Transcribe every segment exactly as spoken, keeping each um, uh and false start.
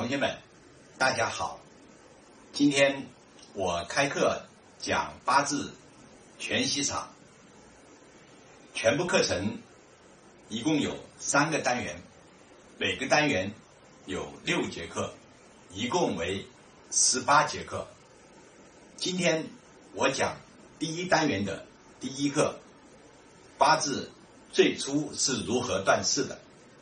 同学们，大家好。今天我开课讲八字全息场，全部课程一共有三个单元，每个单元有六节课，一共为十八节课。今天我讲第一单元的第一课，八字最初是如何断事的。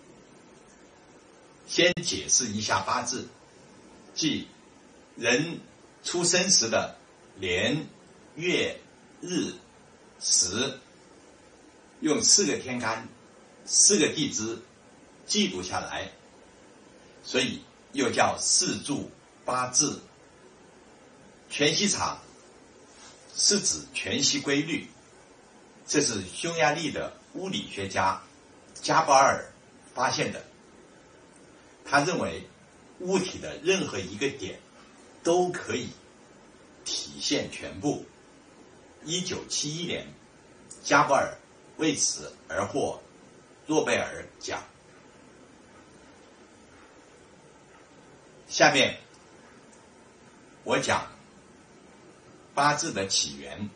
先解释一下八字，即人出生时的年、月、日、时，用四个天干、四个地支记录下来，所以又叫四柱八字。全息场是指全息规律，这是匈牙利的物理学家加布尔发现的。他认为物体的任何一个点都可以体现全部。一九七一年，加布尔为此而获诺贝尔奖。下面我讲八字的起源。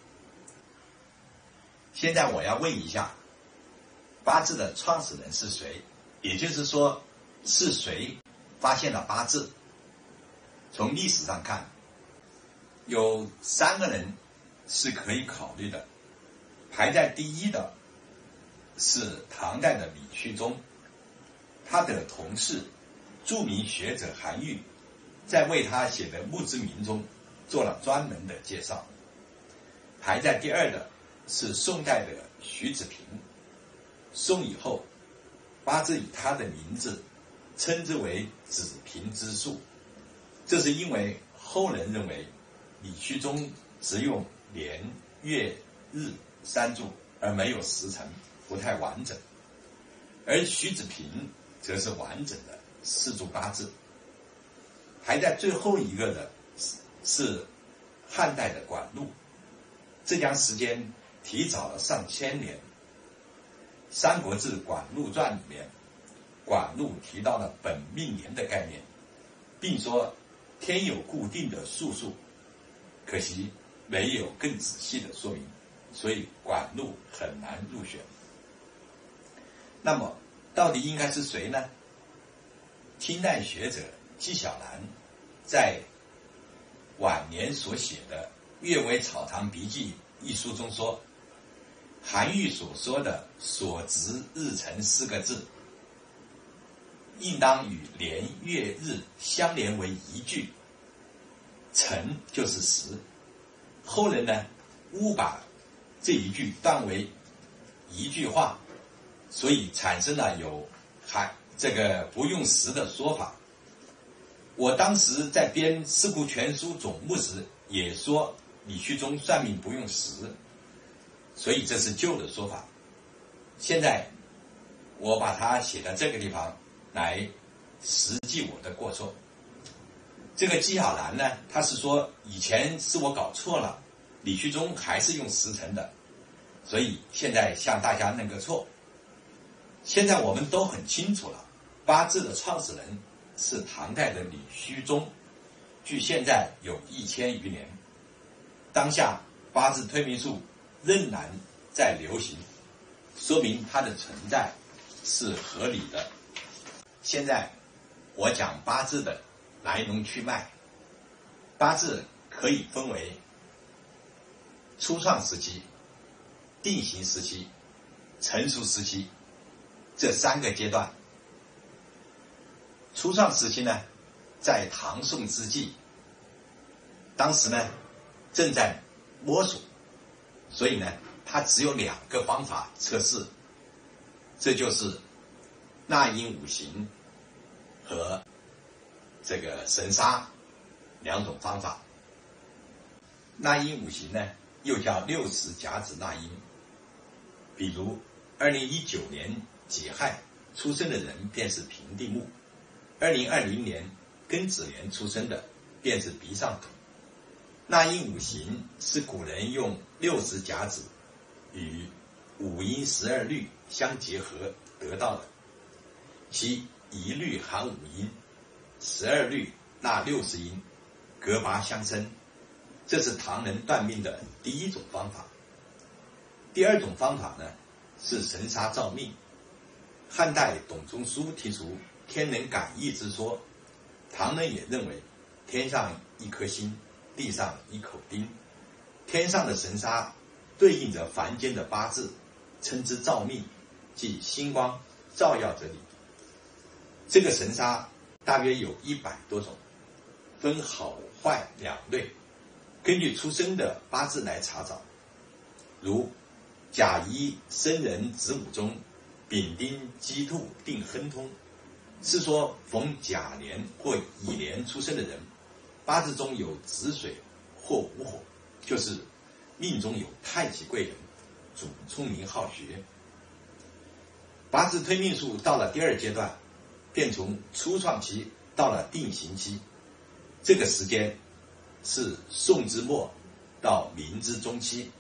现在我要问一下，八字的创始人是谁？也就是说，是谁发现了八字？从历史上看，有三个人是可以考虑的。排在第一的是唐代的李旭中，他的同事著名学者韩愈在为他写的《墓志铭》中做了专门的介绍。排在第二的是宋代的徐子平，宋以后，八字以他的名字称之为子平之术，这是因为后人认为李旭中只用年、月、日三柱，而没有时辰，不太完整。而徐子平则是完整的四柱八字。排在最后一个的是汉代的管路，这将时间提早了上千年。《三国志·管路传》里面，管路提到了本命年的概念，并说天有固定的数数，可惜没有更仔细的说明，所以管路很难入选。那么到底应该是谁呢？清代学者纪晓岚在晚年所写的《阅微草堂笔记》一书中说，韩愈所说的所值日辰四个字，应当与年月日相连为一句，辰就是时。后人呢，误把这一句当为一句话，所以产生了有还这个不用时的说法。我当时在编《四库全书总目》时，也说李旭中算命不用时，所以这是旧的说法。现在我把它写在这个地方来实际我的过错。这个纪晓岚呢，他是说以前是我搞错了，李旭中还是用时辰的，所以现在向大家认个错。现在我们都很清楚了，八字的创始人是唐代的李旭中，距现在有一千余年。当下八字推命术仍然在流行，说明它的存在是合理的。现在我讲八字的来龙去脉。八字可以分为初创时期、定型时期、成熟时期这三个阶段。初创时期呢，在唐宋之际，当时呢正在摸索，所以呢它只有两个方法测试，这就是纳音五行和这个神杀两种方法。纳音五行呢又叫六十甲子纳音，比如二零一九年己亥出生的人便是平地木，二零二零年庚子年出生的便是鼻上土。纳音五行是古人用六十甲子与五音十二律相结合得到的，其一律含五音， 十二律纳六十音，隔拔相生，这是唐人断命的第一种方法。第二种方法呢，是神杀造命。汉代董仲舒提出天人感应之说，唐人也认为天上一颗星，地上一口钉，天上的神杀对应着凡间的八字，称之造命，即星光照耀着你。这个神杀大约有一百多种，分好坏两类，根据出生的八字来查找。如甲乙生人子午中，丙丁鸡兔定亨通，是说逢甲年或乙年出生的人，八字中有子水或午火，就是命中有太极贵人，主聪明好学。八字推命术到了第二阶段，便从初创期到了定型期，这个时间是宋之末到明之中期。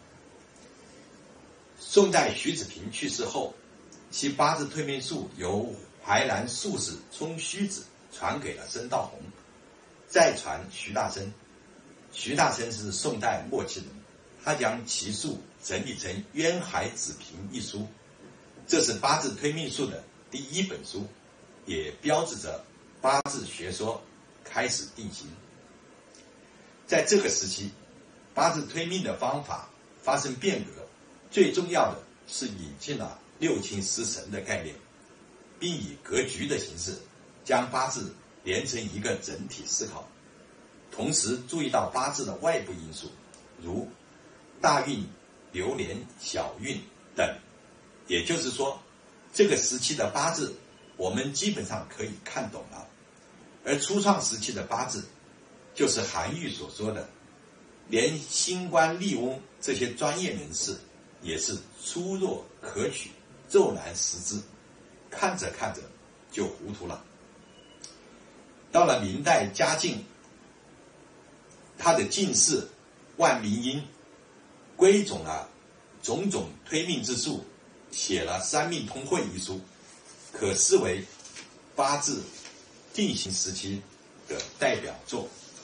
宋代徐子平去世后，其八字推命术由淮南术士冲虚子传给了申道洪，再传徐大生。徐大生是宋代末期人，他将其术整理成《渊海子平》一书，这是八字推命术的第一本书，也标志着八字学说开始定型。在这个时期，八字推命的方法发生变革，最重要的是引进了六亲十神的概念，并以格局的形式将八字连成一个整体思考，同时注意到八字的外部因素，如大运、流年、小运等。也就是说，这个时期的八字我们基本上可以看懂了，而初创时期的八字就是韩愈所说的，连星官利翁这些专业人士也是粗弱可取，骤然识之，看着看着就糊涂了。到了明代嘉靖，他的进士万民英归总了种种推命之术，写了《三命通会》一书，可视为八字定型时期的代表作。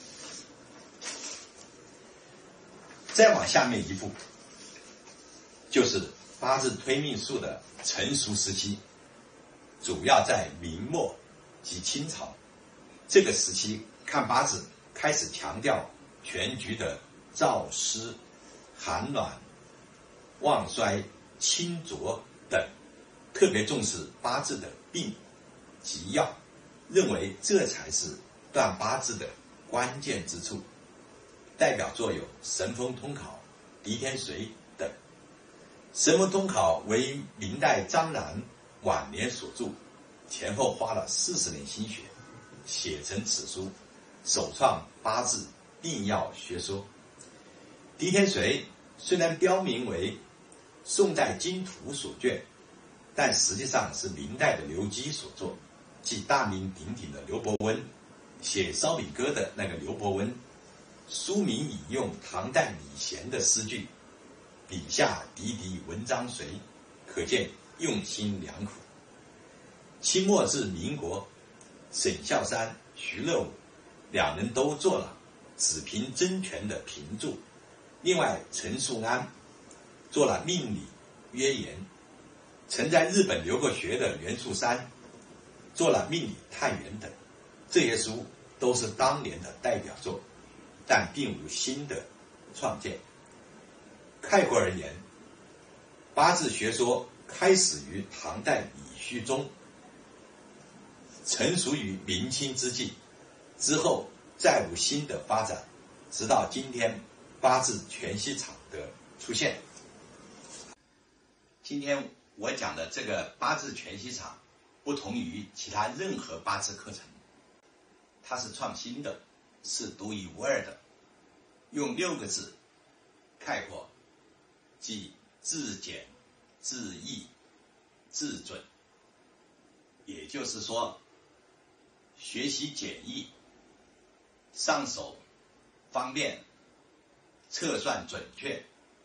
再往下面一步，就是八字推命术的成熟时期，主要在明末及清朝。这个时期看八字开始强调全局的燥湿、寒暖、旺衰、清浊等，特别重视八字的病及药，认为这才是断八字的关键之处。代表作有《神风通考》《狄天髓》等。《神风通考》为明代张然晚年所著，前后花了四十年心血写成此书，首创八字病药学说。《狄天髓》虽然标明为宋代经图所卷，但实际上是明代的刘基所作，即大名鼎鼎的刘伯温，写烧饼歌的那个刘伯温。书名引用唐代李贤的诗句，笔下滴滴文章随，可见用心良苦。清末至民国，沈孝山、徐乐武两人都做了子平真诠的评注，另外陈树安做了命理约言，曾在日本留过学的袁树山做了命理探源等。这些书都是当年的代表作，但并无新的创建。概括而言，八字学说开始于唐代李虚中，成熟于明清之际，之后再无新的发展，直到今天八字全息场的出现。今天我讲的这个八字全息场不同于其他任何八字课程，它是创新的，是独一无二的，用六个字概括，即自简、自易、自准。也就是说，学习简易，上手方便，测算准确。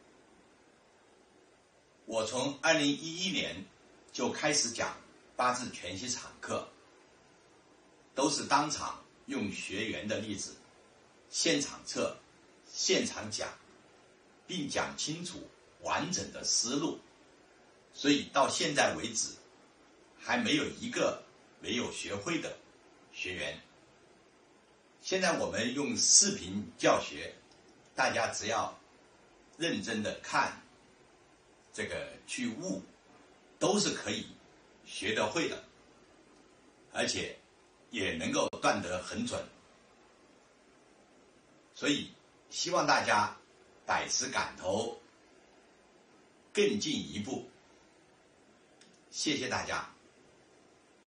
我从二零一一年就开始讲八字全息场课，都都是当场用学员的例子，现场测，现场讲，并讲清楚完整的思路，所以到现在为止，还没有一个没有学会的学员。现在我们用视频教学，大家只要认真的看，这个去悟，都是可以学得会的，而且也能够断得很准。所以希望大家百尺竿头，更进一步。谢谢大家。